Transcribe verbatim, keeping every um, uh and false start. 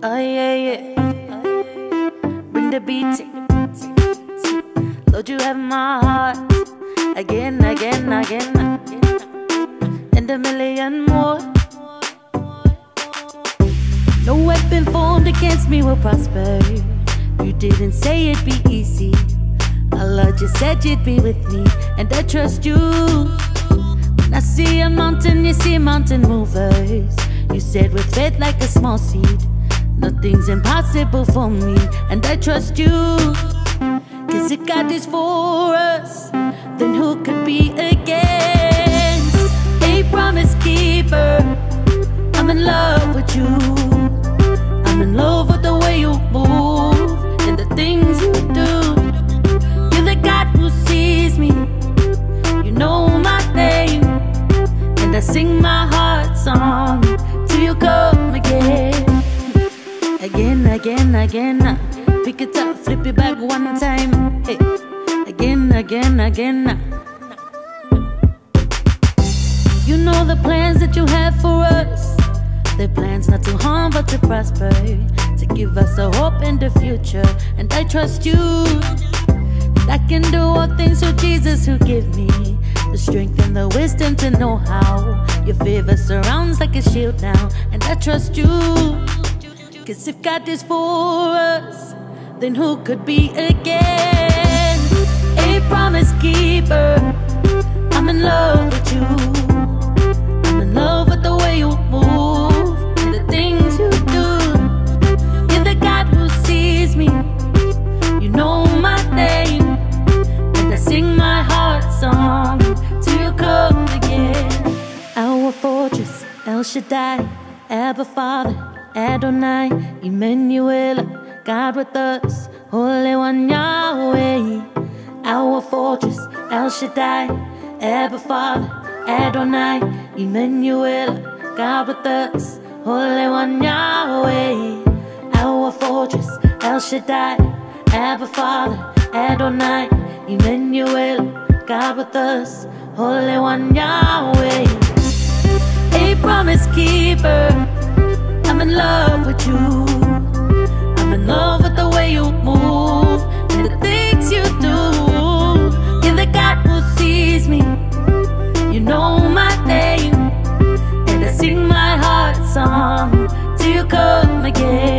Oh yeah, yeah. Bring the beat. Lord, you have my heart again, again, again, and a million more. No weapon formed against me will prosper. You didn't say it'd be easy. Allah just said you'd be with me, and I trust you. When I see a mountain, you see mountain movers. You said with faith like a small seed, nothing's impossible for me, and I trust you. Cause if God is for us, then who could be against? A promise keeper, I'm in love with you. I'm in love with the way you move and the things you do. You're the God who sees me, you know my name, and I sing my heart song till you come again. Again, again, again. Pick it up, flip it back one time. Hey. Again, again, again. You know the plans that you have for us. They're plans not to harm but to prosper, to give us a hope in the future. And I trust you, and I can do all things through Jesus who give me the strength and the wisdom to know how. Your favor surrounds like a shield now, and I trust you. Cause if God is for us, then who could be against? A promise keeper, I'm in love with you. I'm in love with the way you move and the things you do. You're the God who sees me, you know my name, and I sing my heart song till you come again. Our fortress, El Shaddai, Abba Father, Adonai, Emmanuel, God with us, Holy One Yahweh. Our fortress, El Shaddai, Abba Father, Adonai, Emmanuel, God with us, Holy One Yahweh. Our fortress, El Shaddai, Abba Father, Adonai, Emmanuel, God with us, Holy One Yahweh. A promise keeper, I'm in love with you. I'm in love with the way you move and the things you do. You're the God who sees me, you know my name, and I sing my heart song till you come again.